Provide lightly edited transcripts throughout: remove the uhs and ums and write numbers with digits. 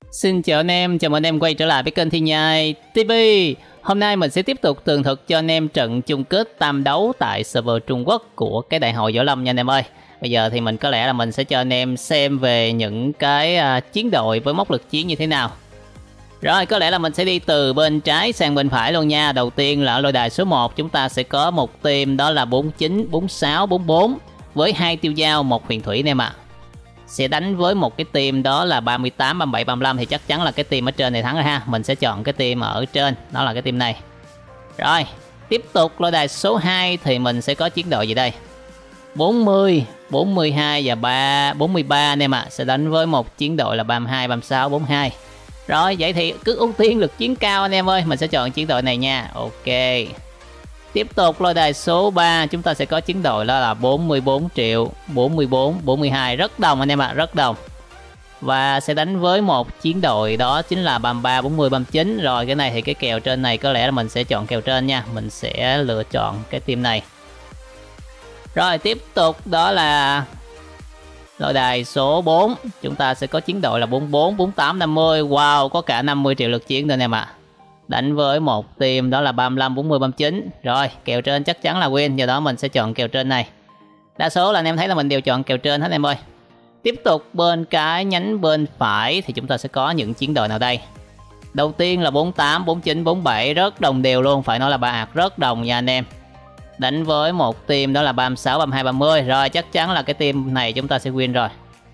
Xin chào anh em, chào mừng anh em quay trở lại với kênh Thiên Nhai TV. Hôm nay mình sẽ tiếp tục tường thuật cho anh em trận chung kết tam đấu tại server Trung Quốc của cái đại hội võ lâm nha anh em ơi. Bây giờ thì mình có lẽ là mình sẽ cho anh em xem về những cái chiến đội với mốc lực chiến như thế nào. Rồi, có lẽ là mình sẽ đi từ bên trái sang bên phải luôn nha. Đầu tiên là ở lôi đài số 1 chúng ta sẽ có một team đó là 49, 46, 44 với 2 tiêu dao, 1 huyền thủy anh em ạ. Sẽ đánh với một cái team đó là 38, 37, 35 thì chắc chắn là cái team ở trên này thắng rồi ha. Mình sẽ chọn cái team ở trên, đó là cái team này. Rồi, tiếp tục lôi đài số 2 thì mình sẽ có chiến đội gì đây? 40, 42 và 43 anh em ạ. Sẽ đánh với một chiến đội là 32, 36, 42. Rồi, vậy thì cứ ưu tiên lực chiến cao anh em ơi. Mình sẽ chọn chiến đội này nha. Ok. Tiếp tục lôi đài số 3 chúng ta sẽ có chiến đội đó là 44 triệu, 44, 42. Rất đồng anh em ạ, rất đồng. Và sẽ đánh với một chiến đội đó chính là 33, 40, 39. Rồi cái này thì cái kèo trên này có lẽ là mình sẽ chọn kèo trên nha. Mình sẽ lựa chọn cái team này. Rồi tiếp tục đó là lôi đài số 4. Chúng ta sẽ có chiến đội là 44, 48, 50. Wow, có cả 50 triệu lực chiến nữa anh em ạ. Đánh với một team đó là 35, 40, 39. Rồi, kèo trên chắc chắn là win. Do đó mình sẽ chọn kèo trên này. Đa số là anh em thấy là mình đều chọn kèo trên hết em ơi. Tiếp tục bên cái nhánh bên phải thì chúng ta sẽ có những chiến đội nào đây? Đầu tiên là 48, 49, 47. Rất đồng đều luôn. Phải nói là ba hạt rất đồng nha anh em. Đánh với một team đó là 36, 32, 30. Rồi, chắc chắn là cái team này chúng ta sẽ win rồi.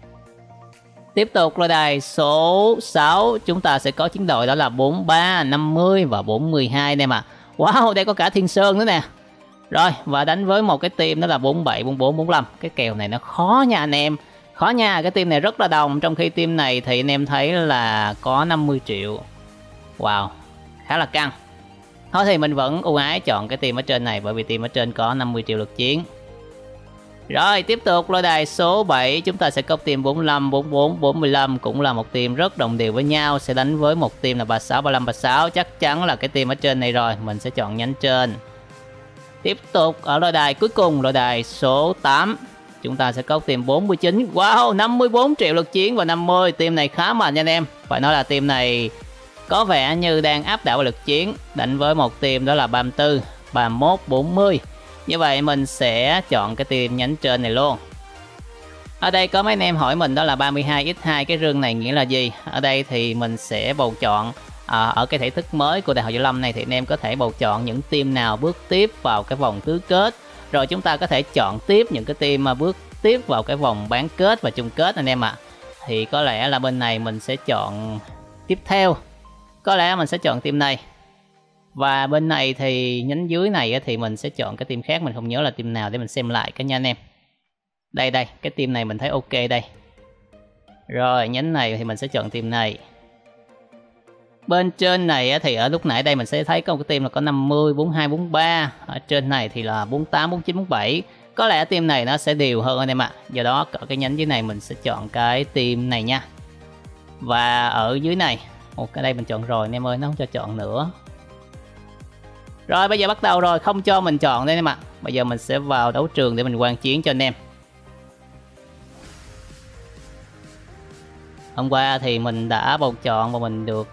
Tiếp tục lôi đài số 6 chúng ta sẽ có chiến đội đó là 43, 50 và 42 anh em ạ. Wow, đây có cả Thiên Sơn nữa nè. Rồi, và đánh với một cái team đó là 47, 44, 45. Cái kèo này nó khó nha anh em. Khó nha, cái team này rất là đồng. Trong khi team này thì anh em thấy là có 50 triệu. Wow, khá là căng. Thôi thì mình vẫn ưu ái chọn cái team ở trên này, bởi vì team ở trên có 50 triệu lực chiến. Rồi tiếp tục lôi đài số 7 chúng ta sẽ có team 45, 44, 45 cũng là một team rất đồng đều với nhau. Sẽ đánh với một team là 36, 35, 36. Chắc chắn là cái team ở trên này rồi. Mình sẽ chọn nhánh trên. Tiếp tục ở lôi đài cuối cùng, lôi đài số 8 chúng ta sẽ có team 49. Wow, 54 triệu lực chiến và 50. Team này khá mạnh nha anh em. Phải nói là team này có vẻ như đang áp đảo lực chiến. Đánh với một team đó là 34, 31, 40. Như vậy mình sẽ chọn cái team nhánh trên này luôn. Ở đây có mấy anh em hỏi mình đó là 32x2 cái rương này nghĩa là gì? Ở đây thì mình sẽ bầu chọn ở cái thể thức mới của đại hội võ lâm này thì anh em có thể bầu chọn những team nào bước tiếp vào cái vòng tứ kết. Rồi chúng ta có thể chọn tiếp những cái team mà bước tiếp vào cái vòng bán kết và chung kết anh em ạ. Thì có lẽ là bên này mình sẽ chọn tiếp theo. Có lẽ mình sẽ chọn team này. Và bên này thì nhánh dưới này thì mình sẽ chọn cái team khác. Mình không nhớ là team nào để mình xem lại cái nha anh em. Đây đây, cái team này mình thấy ok đây. Rồi nhánh này thì mình sẽ chọn team này. Bên trên này thì ở lúc nãy đây mình sẽ thấy có một cái team là có 50, 42, 43. Ở trên này thì là 48, 49, 47. Có lẽ team này nó sẽ đều hơn anh em ạ. Do đó ở cái nhánh dưới này mình sẽ chọn cái team này nha. Và ở dưới này, cái đây mình chọn rồi anh em ơi, nó không cho chọn nữa. Rồi bây giờ bắt đầu rồi, không cho mình chọn đây em ạ. Bây giờ mình sẽ vào đấu trường để mình quan chiến cho anh em. Hôm qua thì mình đã bầu chọn và mình được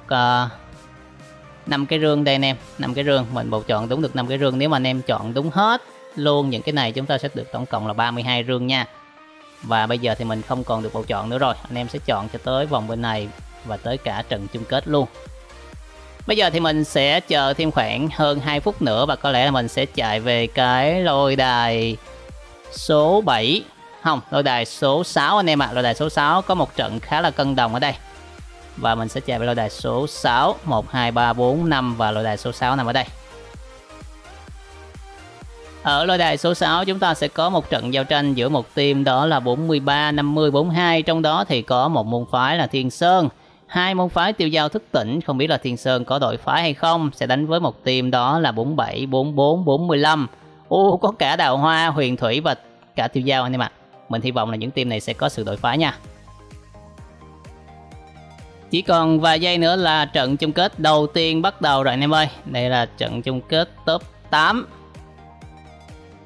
5 cái rương đây anh em. 5 cái rương, mình bầu chọn đúng được 5 cái rương. Nếu mà anh em chọn đúng hết luôn những cái này chúng ta sẽ được tổng cộng là 32 rương nha. Và bây giờ thì mình không còn được bầu chọn nữa rồi. Anh em sẽ chọn cho tới vòng bên này và tới cả trận chung kết luôn. Bây giờ thì mình sẽ chờ thêm khoảng hơn 2 phút nữa và có lẽ là mình sẽ chạy về cái lôi đài số 7. Không, lôi đài số 6 anh em ạ. Lôi đài số 6 có một trận khá là cân đồng ở đây. Và mình sẽ chạy về lôi đài số 6. 1, 2, 3, 4, 5 và lôi đài số 6 nằm ở đây. Ở lôi đài số 6 chúng ta sẽ có một trận giao tranh giữa một team đó là 43, 50, 42. Trong đó thì có một môn phái là Thiên Sơn. 2 môn phái tiêu dao thức tỉnh, không biết là Thiên Sơn có đổi phái hay không. Sẽ đánh với một team đó là 47, 44, 45. Có cả Đào Hoa, Huyền Thủy và cả tiêu dao anh em ạ. Mình hy vọng là những team này sẽ có sự đổi phái nha. Chỉ còn vài giây nữa là trận chung kết đầu tiên bắt đầu rồi anh em ơi. Đây là trận chung kết top 8.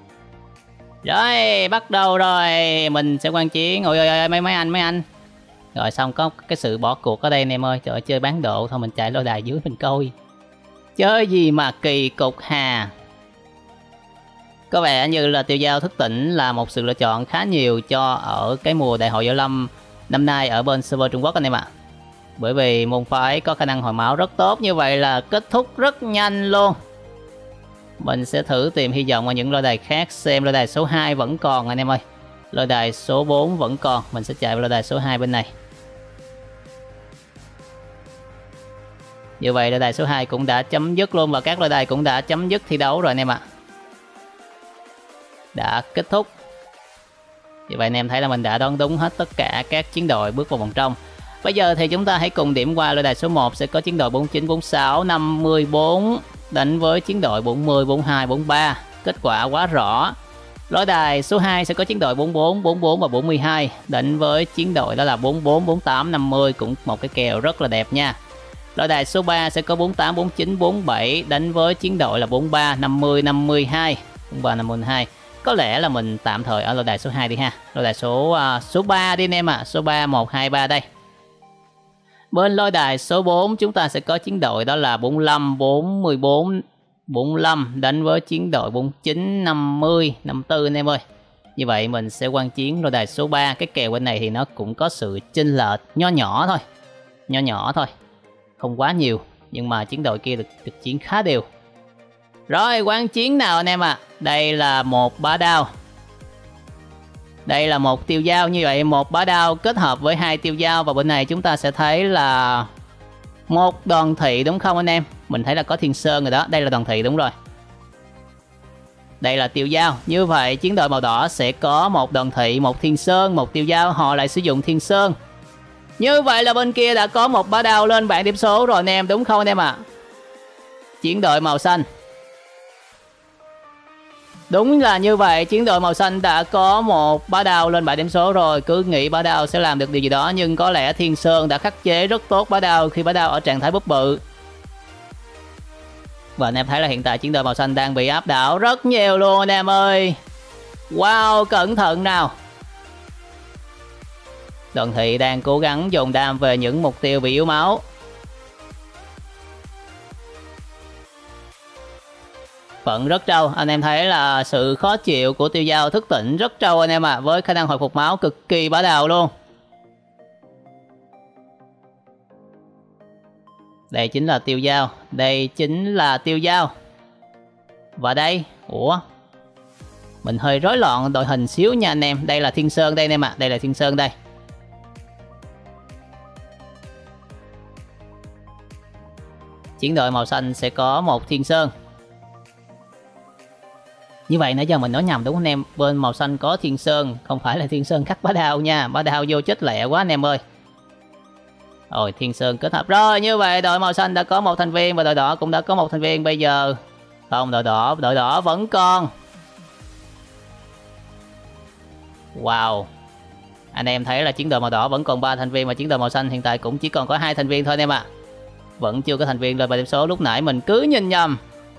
Rồi, bắt đầu rồi. Mình sẽ quan chiến. Ôi ôi ôi, mấy anh. Rồi xong có cái sự bỏ cuộc ở đây anh em ơi. Trời ơi, chơi bán độ thôi mình chạy lôi đài dưới mình coi. Chơi gì mà kỳ cục hà. Có vẻ như là tiêu dao thức tỉnh là một sự lựa chọn khá nhiều cho ở cái mùa đại hội võ lâm năm nay ở bên server Trung Quốc anh em ạ. Bởi vì môn phái có khả năng hồi máu rất tốt, như vậy là kết thúc rất nhanh luôn. Mình sẽ thử tìm hy vọng ở những lôi đài khác xem lôi đài số 2 vẫn còn anh em ơi. Lôi đài số 4 vẫn còn, mình sẽ chạy vào lôi đài số 2 bên này. Như vậy lôi đài số 2 cũng đã chấm dứt luôn và các lôi đài cũng đã chấm dứt thi đấu rồi anh em ạ. Đã kết thúc. Như vậy anh em thấy là mình đã đoán đúng hết tất cả các chiến đội bước vào vòng trong. Bây giờ thì chúng ta hãy cùng điểm qua lôi đài số 1 sẽ có chiến đội 49, 46, 54 đánh với chiến đội 40, 42, 43. Kết quả quá rõ. Lôi đài số 2 sẽ có chiến đội 44, 44 và 42 đánh với chiến đội đó là 44, 48, 50, cũng một cái kèo rất là đẹp nha. Lôi đài số 3 sẽ có 48, 49, 47 đánh với chiến đội là 43, 50, 52. 43, 52. Có lẽ là mình tạm thời ở lôi đài số 2 đi ha. Lôi đài số 3 đi anh em ạ. Số 3, 1, 2, 3 đây. Bên lôi đài số 4 chúng ta sẽ có chiến đội đó là 45, 44, 45 đánh với chiến đội 49, 50, 54 anh em ơi. Như vậy mình sẽ quan chiến lôi đài số 3. Cái kèo bên này thì nó cũng có sự chênh lệch nho nhỏ thôi. Nho nhỏ thôi. Không quá nhiều. Nhưng mà chiến đội kia được chiến khá đều. Rồi quan chiến nào anh em ạ. Đây là một bá đao. Đây là một tiêu dao, như vậy một bá đao kết hợp với hai tiêu dao và bên này chúng ta sẽ thấy là một đoàn thị đúng không anh em? Mình thấy là có thiên sơn rồi đó, đây là đoàn thị đúng rồi. Đây là tiêu dao, như vậy chiến đội màu đỏ sẽ có một đoàn thị, một thiên sơn, một tiêu dao, họ lại sử dụng thiên sơn. Như vậy là bên kia đã có một bá đao lên bảng điểm số rồi anh em, đúng không anh em ạ? Chiến đội màu xanh. Đúng là như vậy, chiến đội màu xanh đã có một bá đao lên bảng điểm số rồi. Cứ nghĩ bá đao sẽ làm được điều gì đó, nhưng có lẽ thiên sơn đã khắc chế rất tốt bá đao khi bá đao ở trạng thái búp bự. Và anh em thấy là hiện tại chiến đội màu xanh đang bị áp đảo rất nhiều luôn anh em ơi. Wow, cẩn thận nào. Đoàn thị đang cố gắng dồn đam về những mục tiêu bị yếu máu. Vẫn rất trâu, anh em thấy là sự khó chịu của tiêu dao thức tỉnh rất trâu anh em ạ, với khả năng hồi phục máu cực kỳ bá đạo luôn. Đây chính là tiêu dao, đây chính là tiêu dao. Và đây, ủa? Mình hơi rối loạn đội hình xíu nha anh em, đây là thiên sơn đây anh em ạ, đây là thiên sơn đây. Chiến đội màu xanh sẽ có một thiên sơn. Như vậy nãy giờ mình nói nhầm đúng không anh em? Bên màu xanh có thiên sơn, không phải là thiên sơn khắc bá đao nha. Bá đao vô chết lẹ quá anh em ơi. Rồi thiên sơn kết hợp rồi. Như vậy đội màu xanh đã có một thành viên và đội đỏ cũng đã có một thành viên. Bây giờ không, đội đỏ vẫn còn. Wow. Anh em thấy là chiến đội màu đỏ vẫn còn 3 thành viên, và chiến đội màu xanh hiện tại cũng chỉ còn có 2 thành viên thôi anh em ạ. Vẫn chưa có thành viên lên bài điểm số, lúc nãy mình cứ nhìn nhầm.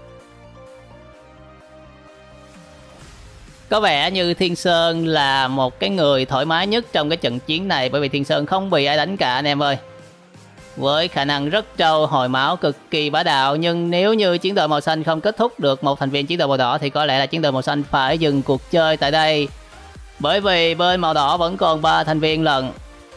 Có vẻ như Thiên Sơn là một cái người thoải mái nhất trong cái trận chiến này, bởi vì Thiên Sơn không bị ai đánh cả anh em ơi. Với khả năng rất trâu, hồi máu cực kỳ bá đạo, nhưng nếu như chiến đội màu xanh không kết thúc được một thành viên chiến đội màu đỏ thì có lẽ là chiến đội màu xanh phải dừng cuộc chơi tại đây. Bởi vì bên màu đỏ vẫn còn 3 thành viên lận.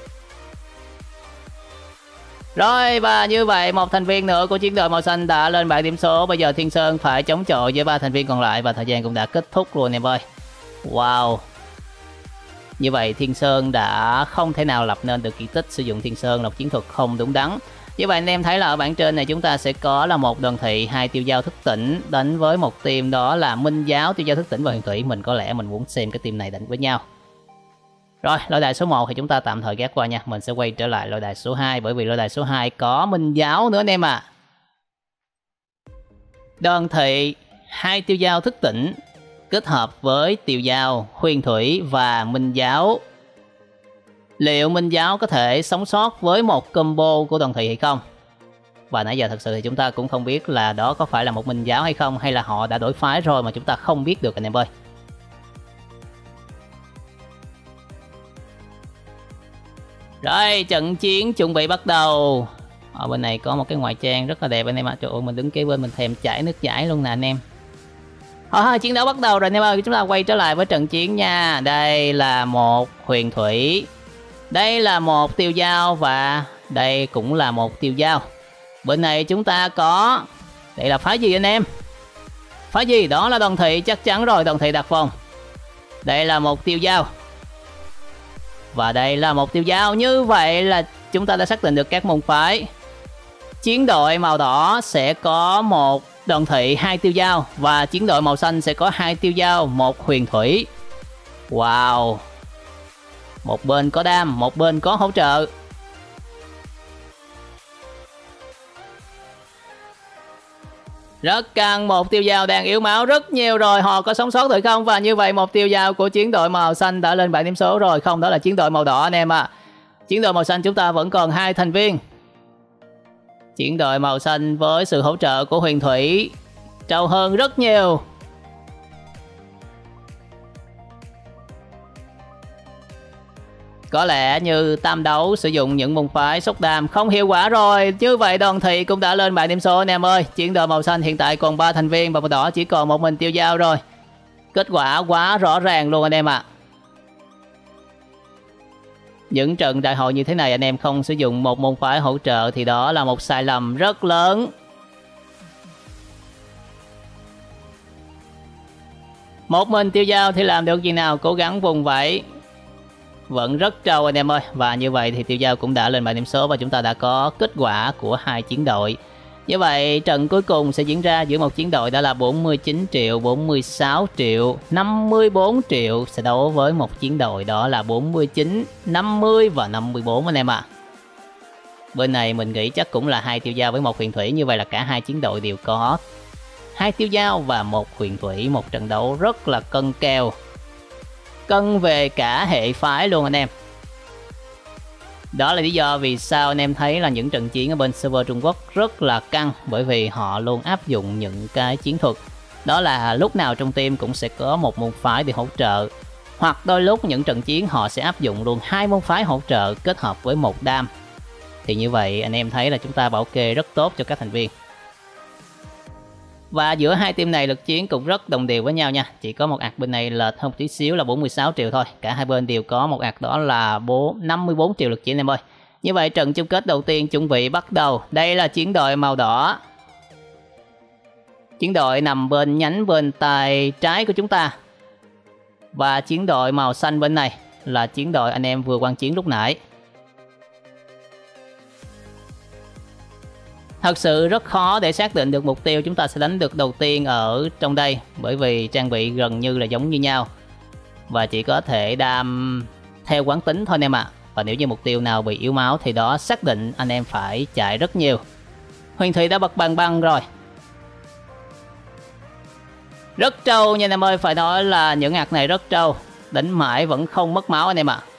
Rồi, và như vậy một thành viên nữa của chiến đội màu xanh đã lên bảng điểm số. Bây giờ Thiên Sơn phải chống chọi với 3 thành viên còn lại và thời gian cũng đã kết thúc luôn em ơi. Wow. Như vậy Thiên Sơn đã không thể nào lập nên được kỳ tích sử dụng Thiên Sơn, là một chiến thuật không đúng đắn. Như vậy anh em thấy là ở bảng trên này chúng ta sẽ có là một đoàn thị, 2 tiêu dao thức tỉnh đánh với một team đó là Minh Giáo, tiêu dao thức tỉnh và huyền thủy. Mình có lẽ mình muốn xem cái team này đánh với nhau. Rồi, lôi đài số 1 thì chúng ta tạm thời gác qua nha. Mình sẽ quay trở lại lôi đài số 2, bởi vì lôi đài số 2 có Minh Giáo nữa anh em ạ. Đoàn thị, 2 tiêu dao thức tỉnh kết hợp với tiêu dao, huyền thủy và Minh Giáo. Liệu Minh Giáo có thể sống sót với một combo của đoàn thị hay không? Và nãy giờ thật sự thì chúng ta cũng không biết là đó có phải là một Minh Giáo hay không, hay là họ đã đổi phái rồi mà chúng ta không biết được anh em ơi. Rồi, trận chiến chuẩn bị bắt đầu. Ở bên này có một cái ngoại trang rất là đẹp anh em ạ. Trời ơi, mình đứng kế bên mình thèm chảy nước chảy luôn nè anh em. Thôi, chiến đấu bắt đầu rồi anh em ơi. Chúng ta quay trở lại với trận chiến nha. Đây là một huyền thủy, đây là một tiêu dao và đây cũng là một tiêu dao. Bên này chúng ta có, đây là phái gì anh em? Phái gì? Đó là đoàn thị, chắc chắn rồi, đoàn thị đặc phòng. Đây là một tiêu dao và đây là một tiêu dao. Như vậy là chúng ta đã xác định được các môn phái. Chiến đội màu đỏ sẽ có một đoàn thị, 2 tiêu dao, và chiến đội màu xanh sẽ có 2 tiêu dao, 1 huyền thủy. Wow, một bên có đam, một bên có hỗ trợ. Rất căng, một tiêu dao đang yếu máu rất nhiều rồi, họ có sống sót được không? Và như vậy một tiêu dao của chiến đội màu xanh đã lên bảng điểm số rồi. Không, đó là chiến đội màu đỏ anh em ạ. Chiến đội màu xanh chúng ta vẫn còn 2 thành viên. Chiến đội màu xanh với sự hỗ trợ của huyền thủy trâu hơn rất nhiều. Có lẽ như tam đấu sử dụng những môn phái sốc đam không hiệu quả rồi. Như vậy đoàn thị cũng đã lên bảng điểm số anh em ơi. Chiến đội màu xanh hiện tại còn 3 thành viên và màu đỏ chỉ còn một mình tiêu dao rồi. Kết quả quá rõ ràng luôn anh em ạ. Những trận đại hội như thế này anh em không sử dụng một môn phái hỗ trợ thì đó là một sai lầm rất lớn. Một mình tiêu dao thì làm được gì nào, cố gắng vùng vẫy. Vẫn rất trâu anh em ơi. Và như vậy thì tiêu dao cũng đã lên bảng điểm số và chúng ta đã có kết quả của 2 chiến đội. Như vậy trận cuối cùng sẽ diễn ra giữa một chiến đội đó là 49 triệu, 46 triệu, 54 triệu sẽ đấu với một chiến đội đó là 49, 50 và 54 anh em ạ. Bên này mình nghĩ chắc cũng là 2 tiêu dao với 1 huyền thủy. Như vậy là cả 2 chiến đội đều có 2 tiêu dao và 1 huyền thủy. Một trận đấu rất là cân kèo, cân về cả hệ phái luôn anh em. Đó là lý do vì sao anh em thấy là những trận chiến ở bên server Trung Quốc rất là căng, bởi vì họ luôn áp dụng những cái chiến thuật. Đó là lúc nào trong team cũng sẽ có một môn phái để hỗ trợ, hoặc đôi lúc những trận chiến họ sẽ áp dụng luôn 2 môn phái hỗ trợ kết hợp với một đam. Thì như vậy anh em thấy là chúng ta bảo kê rất tốt cho các thành viên. Và giữa hai team này lực chiến cũng rất đồng đều với nhau nha. Chỉ có một ạc bên này lệch hơn tí xíu là 46 triệu thôi. Cả hai bên đều có một ạc đó là 54 triệu lực chiến em ơi. Như vậy trận chung kết đầu tiên chuẩn bị bắt đầu. Đây là chiến đội màu đỏ. Chiến đội nằm bên nhánh bên tay trái của chúng ta. Và chiến đội màu xanh bên này là chiến đội anh em vừa quan chiến lúc nãy. Thật sự rất khó để xác định được mục tiêu chúng ta sẽ đánh được đầu tiên ở trong đây, bởi vì trang bị gần như là giống như nhau và chỉ có thể đam theo quán tính thôi anh em ạ. Và nếu như mục tiêu nào bị yếu máu thì đó xác định anh em phải chạy rất nhiều. Huyền thủy đã bật bằng băng rồi. Rất trâu nha anh em ơi, phải nói là những ạc này rất trâu. Đánh mãi vẫn không mất máu anh em ạ.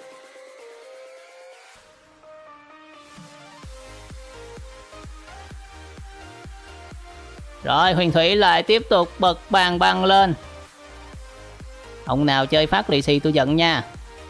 Rồi huyền thủy lại tiếp tục bật bàn băng lên. Ông nào chơi phát lì xì tôi giận nha.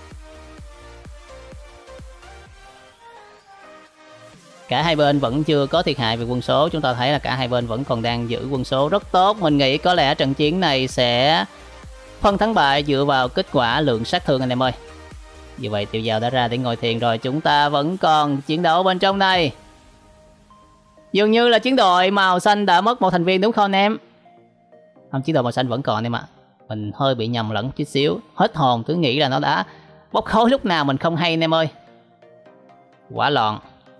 Cả hai bên vẫn chưa có thiệt hại về quân số. Chúng ta thấy là cả hai bên vẫn còn đang giữ quân số rất tốt. Mình nghĩ có lẽ trận chiến này sẽ phân thắng bại dựa vào kết quả lượng sát thương anh em ơi. Như vậy tiêu dao đã ra để ngồi thiền rồi. Chúng ta vẫn còn chiến đấu bên trong này. Dường như là chiến đội màu xanh đã mất một thành viên đúng không anh em? Không, chiến đội màu xanh vẫn còn em ạ. Mình hơi bị nhầm lẫn chút xíu. Hết hồn cứ nghĩ là nó đã bốc khói lúc nào mình không hay anh em ơi. Quả loạn.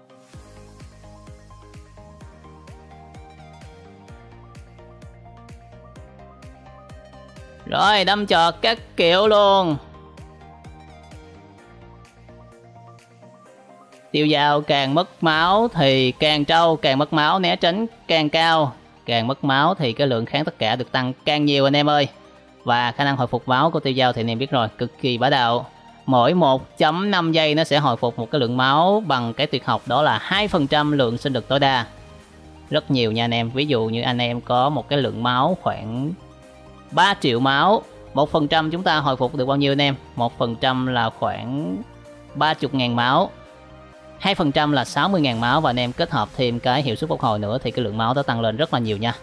Rồi đâm chọt các kiểu luôn. Tiêu dao càng mất máu thì càng trâu, càng mất máu né tránh càng cao. Càng mất máu thì cái lượng kháng tất cả được tăng càng nhiều anh em ơi. Và khả năng hồi phục máu của tiêu dao thì anh em biết rồi, cực kỳ bá đạo. Mỗi 1.5 giây nó sẽ hồi phục một cái lượng máu bằng cái tuyệt học đó là 2% lượng sinh lực tối đa. Rất nhiều nha anh em. Ví dụ như anh em có một cái lượng máu khoảng 3 triệu máu, 1% chúng ta hồi phục được bao nhiêu anh em? 1% là khoảng 30.000 máu. 2% là 60.000 máu, và anh em kết hợp thêm cái hiệu suất phục hồi nữa thì cái lượng máu đó tăng lên rất là nhiều nha.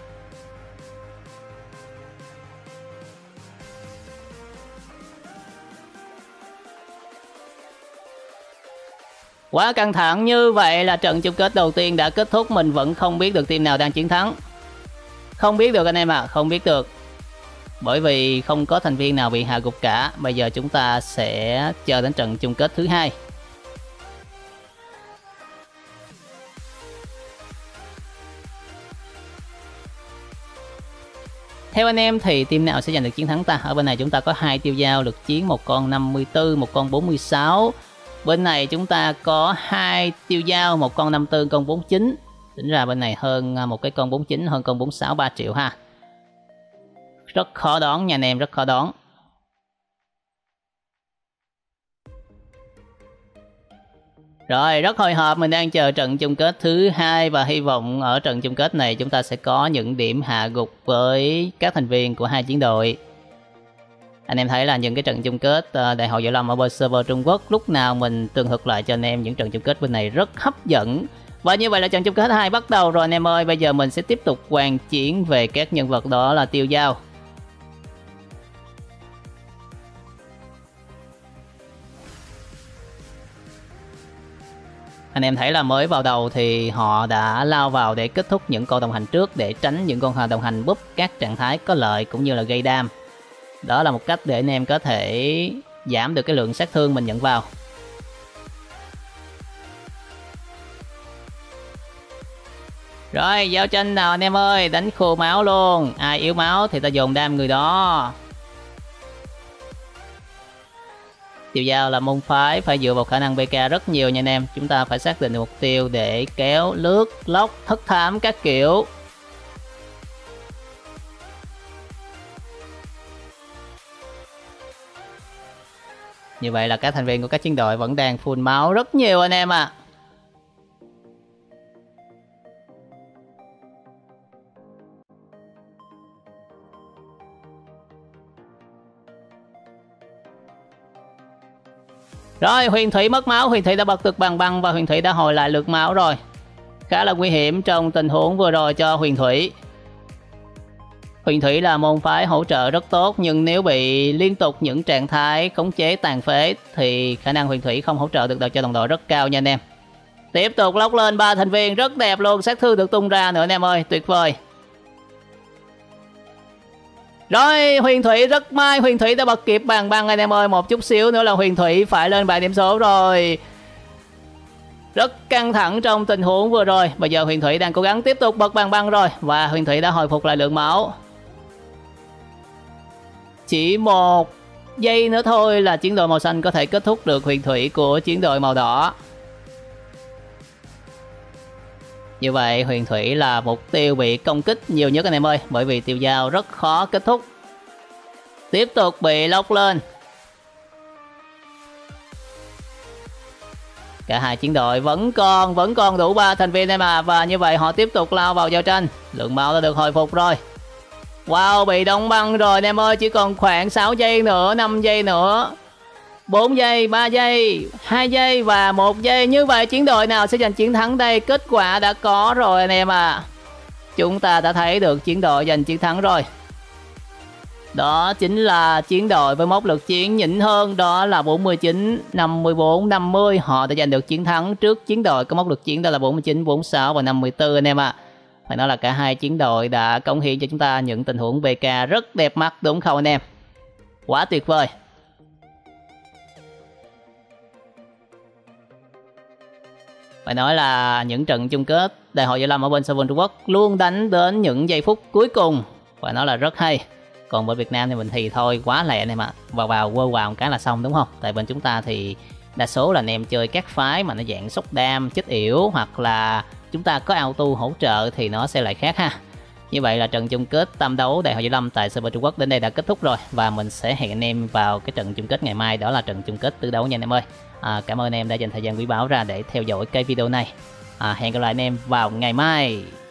Quá căng thẳng, như vậy là trận chung kết đầu tiên đã kết thúc, mình vẫn không biết được team nào đang chiến thắng. Không biết được anh em ạ, không biết được. Bởi vì không có thành viên nào bị hạ gục cả. Bây giờ chúng ta sẽ chờ đến trận chung kết thứ hai. Theo anh em thì team nào sẽ giành được chiến thắng ta? Ở bên này chúng ta có 2 tiêu dao lực chiến, một con 54, một con 46. Bên này chúng ta có 2 tiêu dao, một con 54, con 49. Tính ra bên này hơn một cái con 49, hơn con 46 3 triệu ha. Rất khó đoán nha anh em, rất khó đoán. Rồi, rất hồi hộp, mình đang chờ trận chung kết thứ hai và hy vọng ở trận chung kết này chúng ta sẽ có những điểm hạ gục với các thành viên của hai chiến đội. Anh em thấy là những cái trận chung kết Đại hội Võ Lâm ở bên server Trung Quốc, lúc nào mình tường thuật lại cho anh em những trận chung kết bên này rất hấp dẫn. Và như vậy là trận chung kết 2 bắt đầu rồi anh em ơi. Bây giờ mình sẽ tiếp tục hoàn chiến về các nhân vật, đó là tiêu dao. Anh em thấy là mới vào đầu thì họ đã lao vào để kết thúc những con đồng hành trước, để tránh những con đồng hành búp các trạng thái có lợi cũng như là gây đam. Đó là một cách để anh em có thể giảm được cái lượng sát thương mình nhận vào. Rồi, giao tranh nào anh em ơi, đánh khô máu luôn. Ai yếu máu thì ta dồn đam người đó. Tiêu dao là môn phái phải dựa vào khả năng BK rất nhiều nha anh em. Chúng ta phải xác định được mục tiêu để kéo, lướt, lóc, thất thám các kiểu. Như vậy là các thành viên của các chiến đội vẫn đang full máu rất nhiều anh em ạ. Rồi, Huyền Thủy mất máu, Huyền Thủy đã bật được bằng băng và Huyền Thủy đã hồi lại lượt máu rồi. Khá là nguy hiểm trong tình huống vừa rồi cho Huyền Thủy. Huyền Thủy là môn phái hỗ trợ rất tốt, nhưng nếu bị liên tục những trạng thái khống chế tàn phế thì khả năng Huyền Thủy không hỗ trợ được cho đồng đội rất cao nha anh em. Tiếp tục lóc lên 3 thành viên rất đẹp luôn, sát thương được tung ra nữa anh em ơi, tuyệt vời. Rồi, Huyền Thủy rất may, Huyền Thủy đã bật kịp bàn băng anh em ơi, một chút xíu nữa là Huyền Thủy phải lên 7 điểm số rồi. Rất căng thẳng trong tình huống vừa rồi. Bây giờ Huyền Thủy đang cố gắng tiếp tục bật bàn băng rồi, và Huyền Thủy đã hồi phục lại lượng máu. Chỉ 1 giây nữa thôi là chiến đội màu xanh có thể kết thúc được Huyền Thủy của chiến đội màu đỏ. Như vậy Huyền Thủy là mục tiêu bị công kích nhiều nhất anh em ơi, bởi vì tiêu dao rất khó kết thúc. Tiếp tục bị lóc lên. Cả hai chiến đội vẫn còn đủ 3 thành viên em à, và như vậy họ tiếp tục lao vào giao tranh. Lượng máu đã được hồi phục rồi. Wow, bị đóng băng rồi anh em ơi, chỉ còn khoảng 6 giây nữa, 5 giây nữa. 4 giây, 3 giây, 2 giây và 1 giây. Như vậy chiến đội nào sẽ giành chiến thắng đây? Kết quả đã có rồi anh em à. Chúng ta đã thấy được chiến đội giành chiến thắng rồi. Đó chính là chiến đội với mốc lực chiến nhỉnh hơn, đó là 49, 54, 50. Họ đã giành được chiến thắng trước chiến đội có mốc lực chiến đó là 49, 46 và 54 anh em ạ. Phải nói là cả hai chiến đội đã cống hiến cho chúng ta những tình huống BK rất đẹp mắt đúng không anh em? Quá tuyệt vời. Phải nói là những trận chung kết Đại hội Võ Lâm ở bên server Trung Quốc luôn đánh đến những giây phút cuối cùng. Phải nói là rất hay. Còn bên Việt Nam thì mình thì thôi, quá lẹ anh em ạ. Vào quơ vào một cái là xong đúng không? Tại bên chúng ta thì đa số là anh em chơi các phái mà nó dạng sốc đam, chết yểu, hoặc là chúng ta có auto hỗ trợ thì nó sẽ lại khác ha. Như vậy là trận chung kết tam đấu Đại hội Võ Lâm tại server Trung Quốc đến đây đã kết thúc rồi. Và mình sẽ hẹn anh em vào cái trận chung kết ngày mai, đó là trận chung kết tứ đấu nha anh em ơi. Cảm ơn anh em đã dành thời gian quý báu ra để theo dõi cái video này. Hẹn gặp lại anh em vào ngày mai.